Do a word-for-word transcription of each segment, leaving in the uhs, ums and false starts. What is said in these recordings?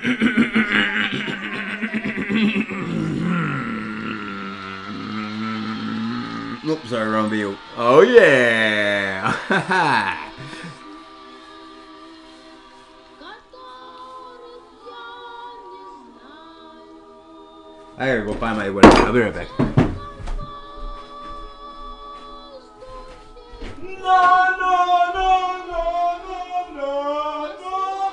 Oops, sorry, wrong view. Oh yeah! I gotta go find my whatever. I'll be right back. No, no, no, no, no, no, no.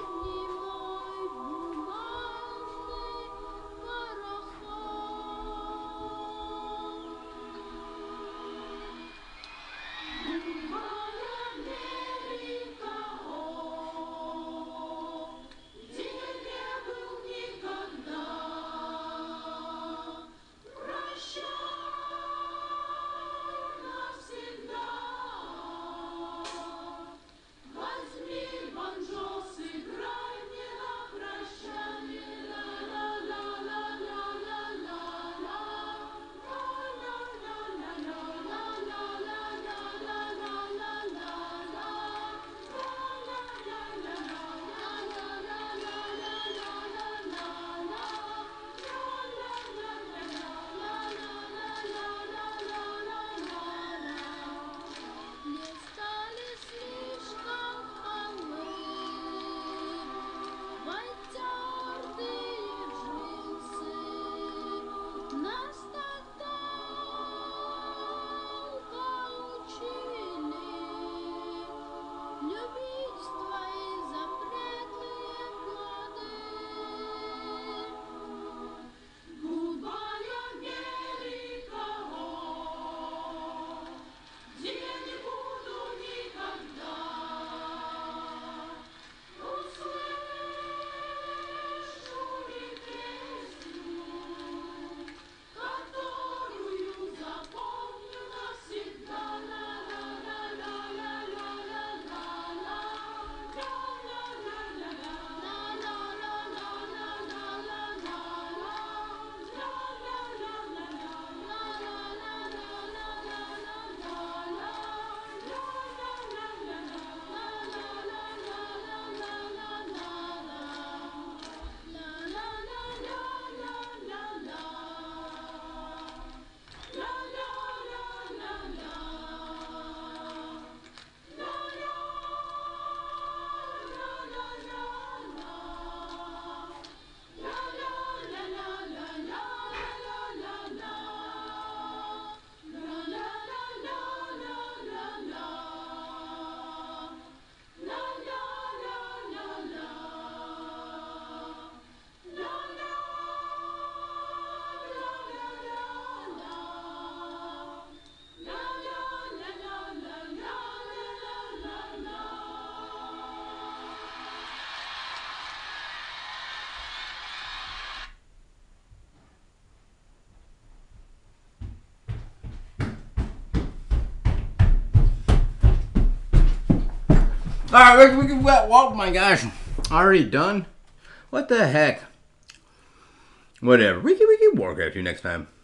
Alright, we can. Oh my gosh. Already done? What the heck? Whatever. We can, we can work out you next time.